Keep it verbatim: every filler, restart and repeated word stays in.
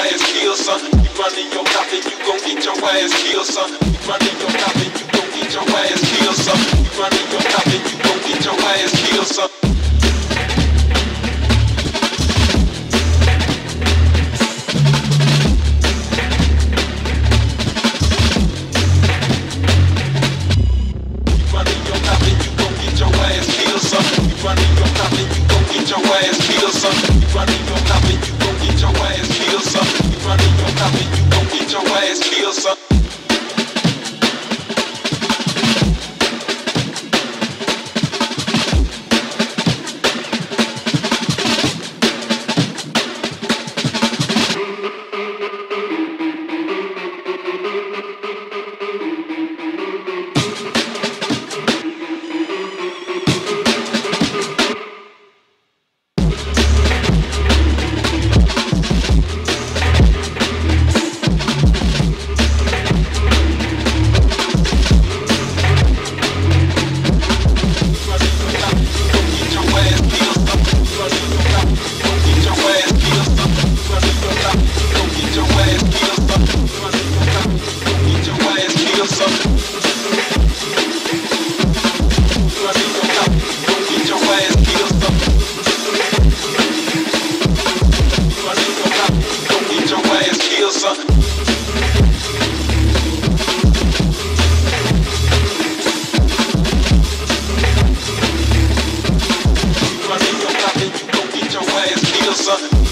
ass killed, son. You running your mouth and you gon' get your ass killed, son. You running your mouth and you gon' get your ass killed, son. You running your mouth and you gon' get your ass killed, son. Running your mouth and you gon' get your ass killed, son. You running your mouth and you gon' get your ass killed, son. You running your mouth and you gon' get your ass killed, son. Son.